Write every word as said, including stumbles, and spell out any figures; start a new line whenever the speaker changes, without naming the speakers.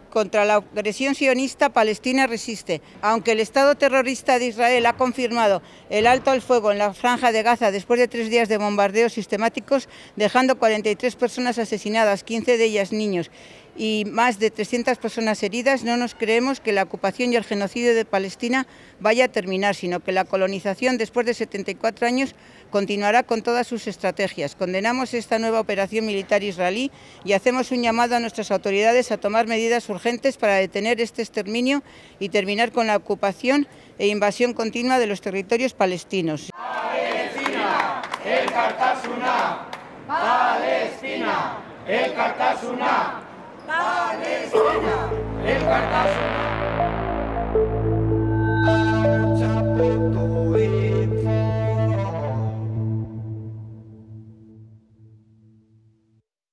Contra la agresión sionista, Palestina resiste. Aunque el Estado terrorista de Israel ha confirmado el alto al fuego en la franja de Gaza después de tres días de bombardeos sistemáticos, dejando cuarenta y tres personas asesinadas, quince de ellas niños, y más de trescientas personas heridas, no nos creemos que la ocupación y el genocidio de Palestina vaya a terminar, sino que la colonización después de setenta y cuatro años continuará con todas sus estrategias. Condenamos esta nueva operación militar israelí y hacemos un llamado a nuestras autoridades a tomar medidas urgentes para detener este exterminio y terminar con la ocupación e invasión continua de los territorios palestinos.
Palestina, el Kartasuna. Palestina, el Kartasuna. Palestina, el Kartasuna.